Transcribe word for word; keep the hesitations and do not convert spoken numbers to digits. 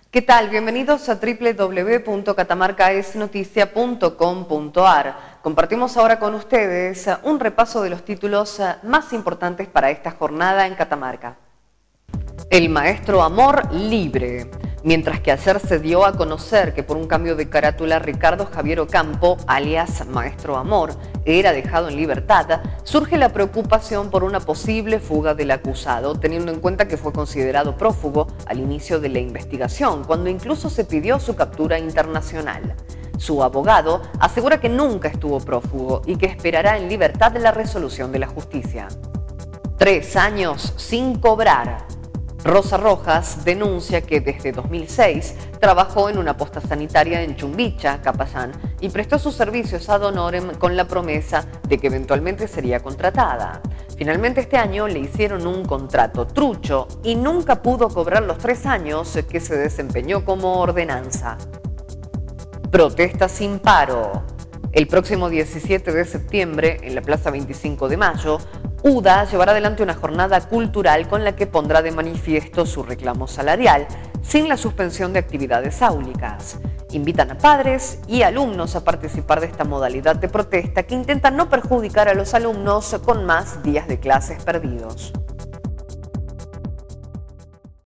¿Qué tal? Bienvenidos a doble u doble u doble u punto catamarca es noticia punto com punto ar. Compartimos ahora con ustedes un repaso de los títulos más importantes para esta jornada en Catamarca. El maestro Amor libre. Mientras que ayer se dio a conocer que por un cambio de carátula Ricardo Javier Ocampo, alias Maestro Amor, era dejado en libertad, surge la preocupación por una posible fuga del acusado, teniendo en cuenta que fue considerado prófugo al inicio de la investigación, cuando incluso se pidió su captura internacional. Su abogado asegura que nunca estuvo prófugo y que esperará en libertad la resolución de la justicia. Tres años sin cobrar. Rosa Rojas denuncia que desde dos mil seis trabajó en una posta sanitaria en Chumbicha, Capayán, y prestó sus servicios ad honorem con la promesa de que eventualmente sería contratada. Finalmente este año le hicieron un contrato trucho y nunca pudo cobrar los tres años que se desempeñó como ordenanza. Protesta sin paro. El próximo diecisiete de septiembre, en la Plaza veinticinco de mayo, U D A llevará adelante una jornada cultural con la que pondrá de manifiesto su reclamo salarial, sin la suspensión de actividades áulicas. Invitan a padres y alumnos a participar de esta modalidad de protesta que intenta no perjudicar a los alumnos con más días de clases perdidos.